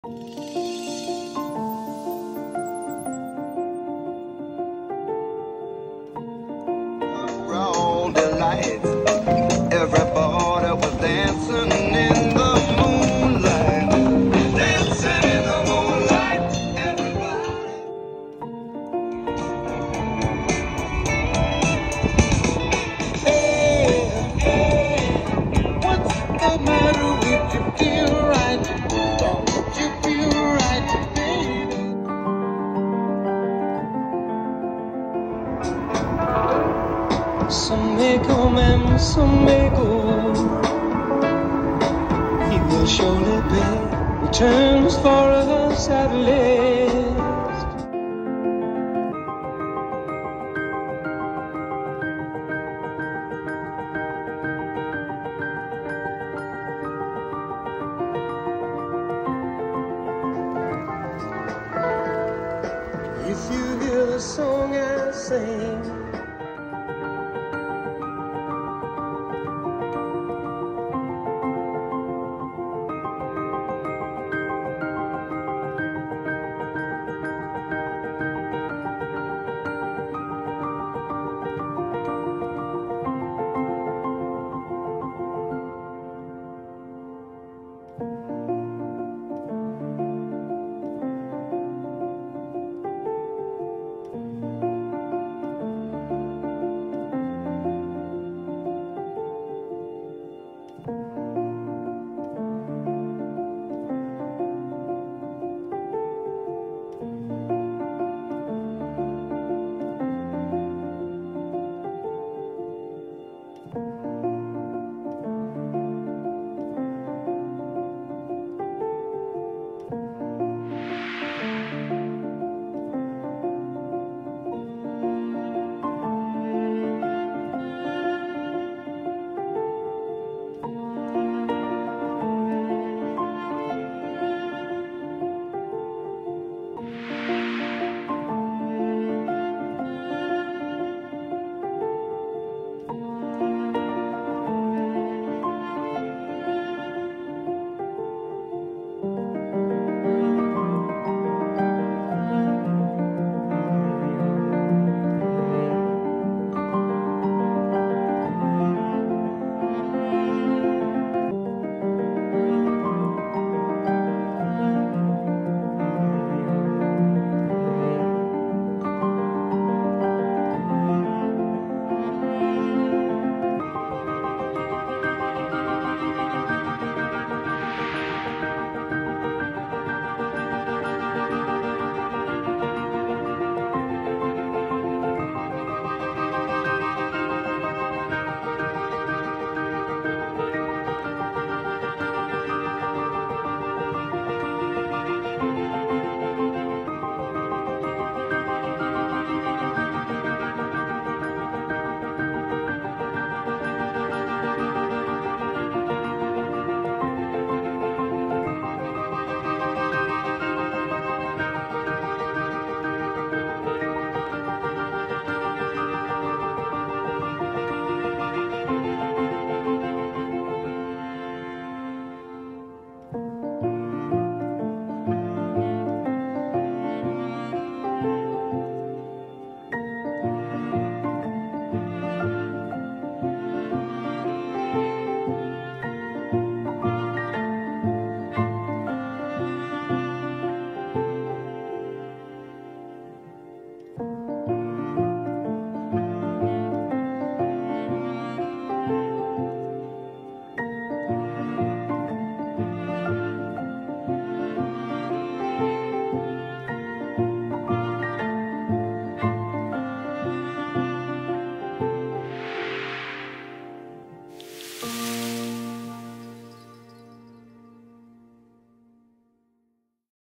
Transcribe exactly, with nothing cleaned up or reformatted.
All the lights, everybody was dancing in the moonlight, dancing in the moonlight, everybody. Hey, hey, what's the matter with you? Feel right? Don't you feel right, baby? Some may come and some may go. He will surely pay returns for us at last. If you hear the song I sing,